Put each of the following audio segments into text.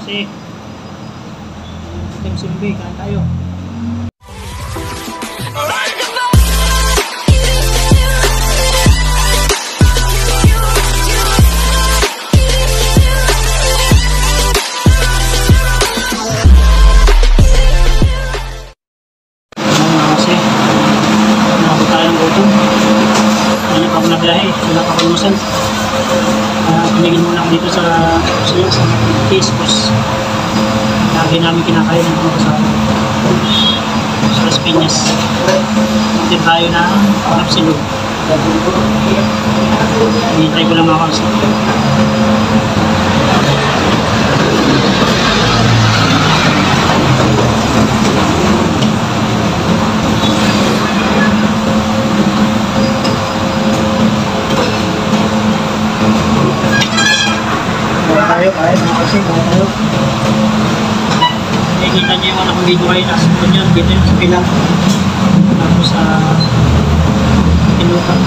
kasi Team Silvi, kain tayo. Biyahe, wala pa kalumusan. Tumigil muna ako dito sa Facebook. Lagi namin kinakain ng mga kasama sa Las Piñas. Hindi tayo na napsilog. Hinihintay ko lang mga kalsa. Tayo kasi tayo. Nakikita niyo yung akong video kayo nasa po nyo. Dito yung sa pilang. Tapos sa pinuka.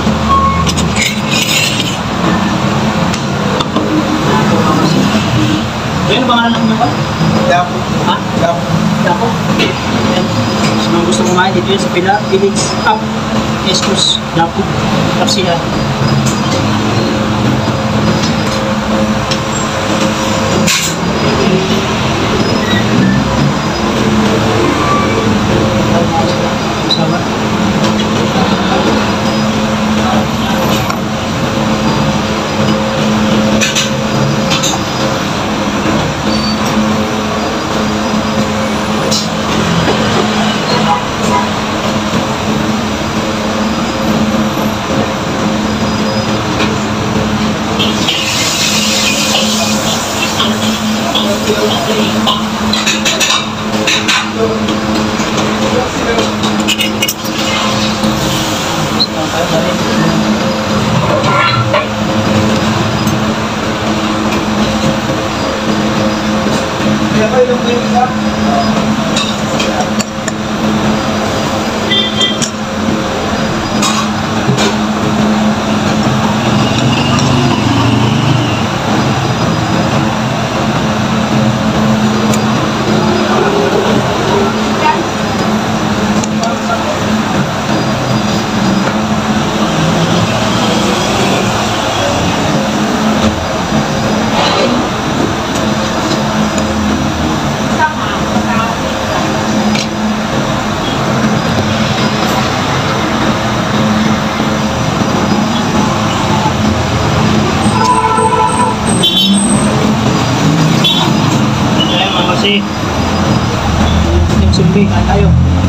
Ano ba nga lang nyo ba? Dapo. Ha? Dapo? So mga gusto kumain dito yun sa pila. Village Up. Escos. Dapo. Kapsihan. Team Silvi, kain tayo.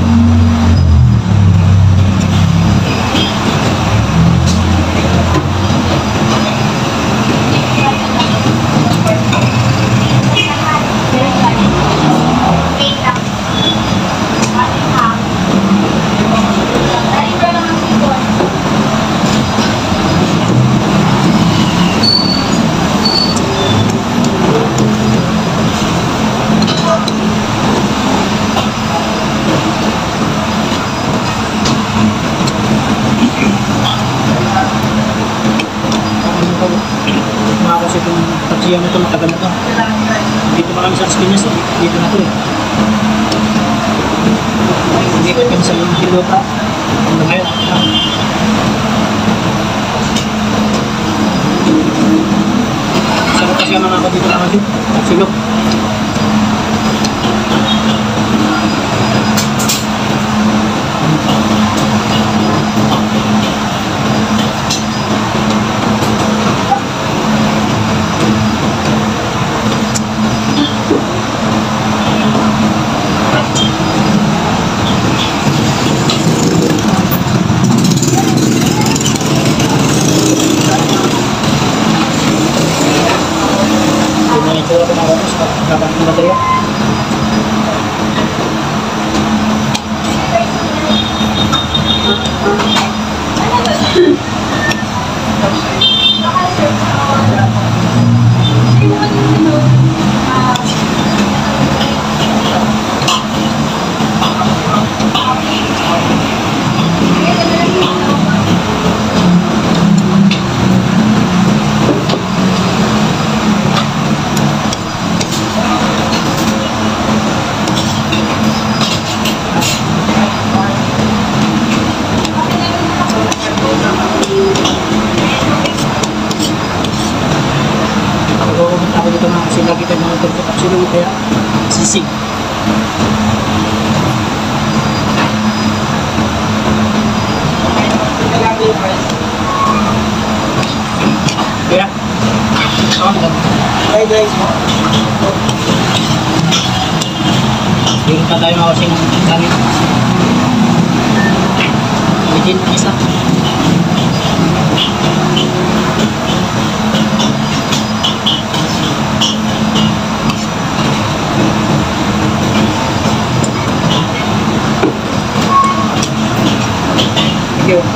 Kasi itong taksiyan na ito, matagal na ito. Dito pa kami sa Las Piñas, dito na ito eh. Hindi ko kami sa Hilota. Hanggang ngayon. Sarap kasi ang mga dito naman din. Silok. Dapat ng baterya. ito nga kasi lagi tayo mga turko kapsilog kaya sisig. Kaya, Hey guys, hindi pa tayo makasing ng kanin. Legit, isa. Thank you.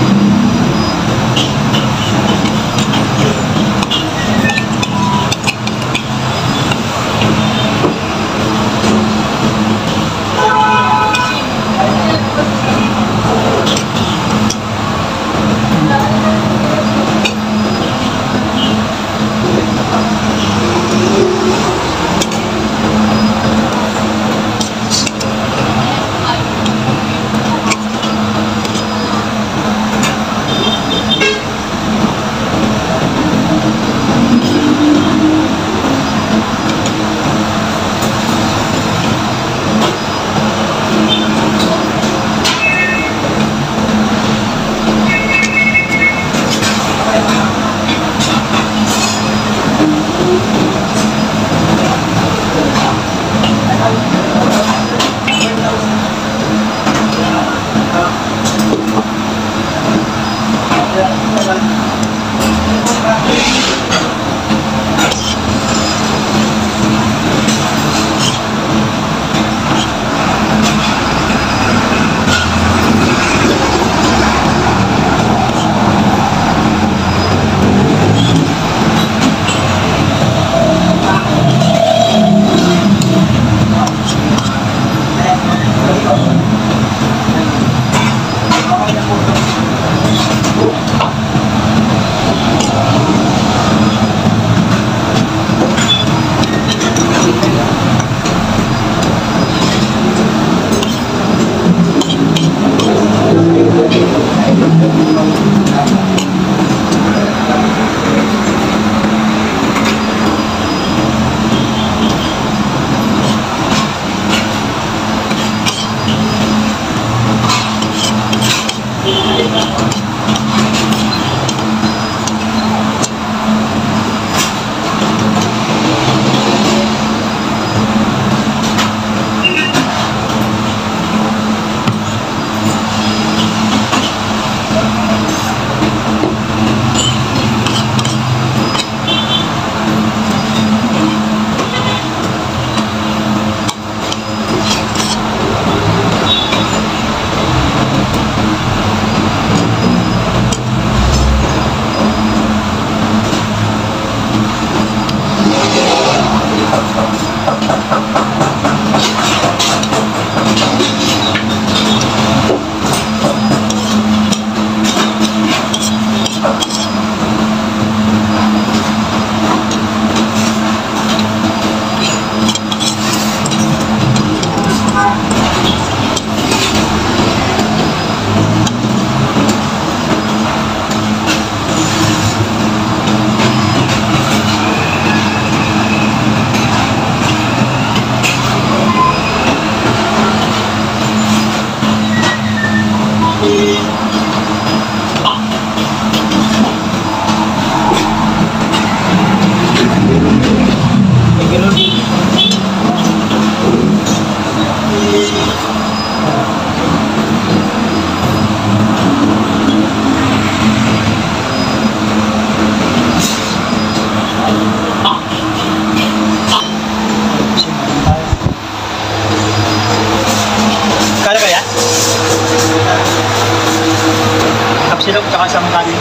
Kapsilog tsaka isang kanin.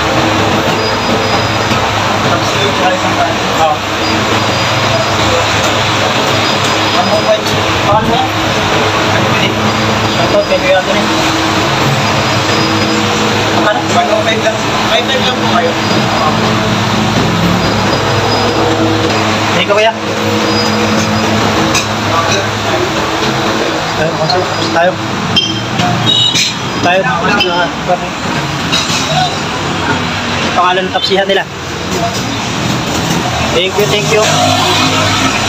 Kapsilog tsaka isang kanin. Oo. Ano mo ba yun? Paano ba? Ano ba yun? Ito, pwede yun natin eh. Ano? 105 lang. 5 lang po kayo. Hindi ka kaya? Tayo. Pangalan ng tapsihan nila. Thank you, thank you.